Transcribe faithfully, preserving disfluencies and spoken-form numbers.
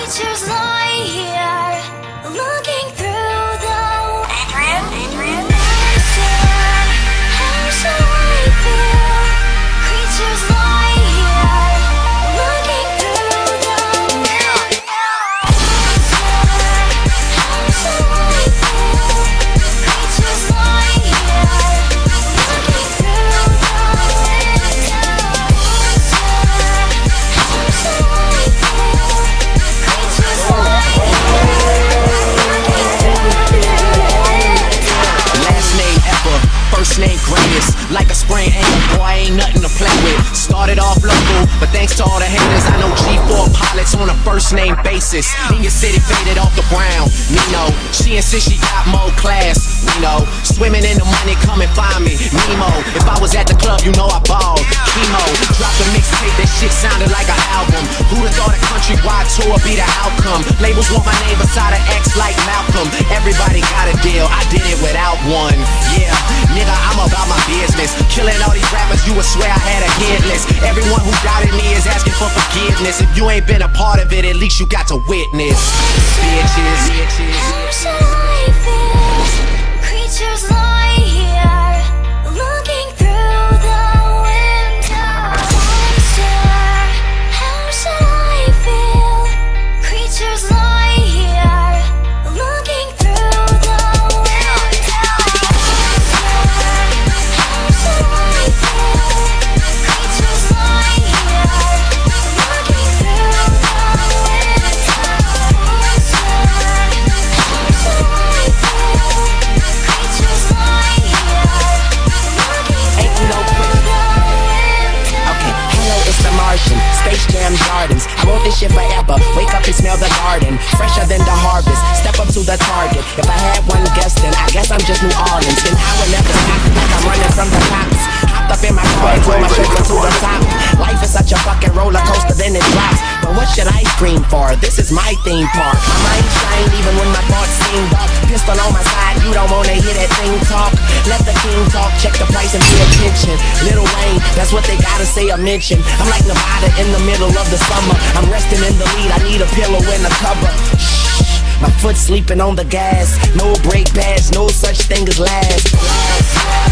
Creatures lie here, looking through the Adrian, Adrian. How shall I feel? Creatures lie here, looking through the How shall I feel? Creatures lie here, looking through the First name greatest, like a sprained ankle, boy, ain't nothing to play with. Started off local, but thanks to all the haters, I know G four pilots on a first name basis. In your city, faded off the ground. Nino, she insists she got more class. Nino, swimming in the money, come and find me. Nemo, if I was at the club, you know I balled. Chemo, dropped a mixtape, that shit sounded like an album. Who'da thought a countrywide tour be the outcome? Labels want my name beside an X like Malcolm. Everybody got a deal, I did it without one. Yeah, nigga, I'm about my business. Killing all these rappers, you would swear I had a hit list. Everyone who doubted me is asking for forgiveness. If you ain't been a part of it, at least you got to witness. Bitches, bitches. How shall I feel? Creatures lie here, looking through the window. Monster, how shall I feel? Creatures lie here, looking through the window. How shall I feel? Creatures lie here, looking through the window. Monster, how shall I feel? Creatures lie here, looking through the window. Okay, hello, it's the Martian, Space Jam Gardens. I want this shit forever, wake up and smell the garden. Fresher than the harvest, step up to the target. If I had one guess, then I guess I'm just New Orleans. Then I would never stop, like I'm running from the cops. Hopped up in my car and pulled my shoulder to the top. Life is such a fucking roller coaster, then it drops. But what should I scream for? This is my theme park. My mind shine even when my thoughts seem dark. Pistol on my side, you don't wanna hear that thing talk. Let the king talk, check the price and pay attention. Lil Wayne, that's what they gotta say or mention. I'm like Nevada in the middle of the summer. I'm resting in the lead, I need a pillow and a cover. Shh, my foot sleeping on the gas. No brake pads, no such thing as last.